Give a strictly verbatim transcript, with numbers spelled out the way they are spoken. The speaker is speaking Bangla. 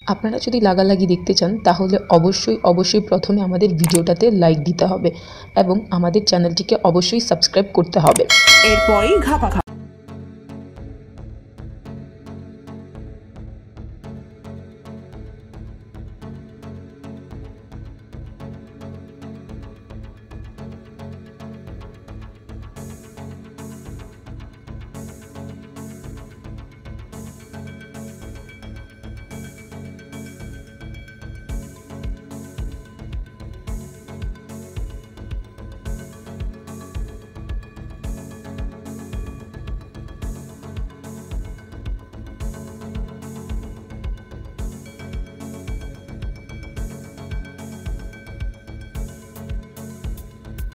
আপনারা যদি লাগালাগি দেখতে চান তাহলে অবশ্যই অবশ্যই প্রথমে আমাদের ভিডিওটাতে লাইক দিতে হবে এবং আমাদের চ্যানেলটিকে অবশ্যই সাবস্ক্রাইব করতে হবে। এরপরই ঘাপা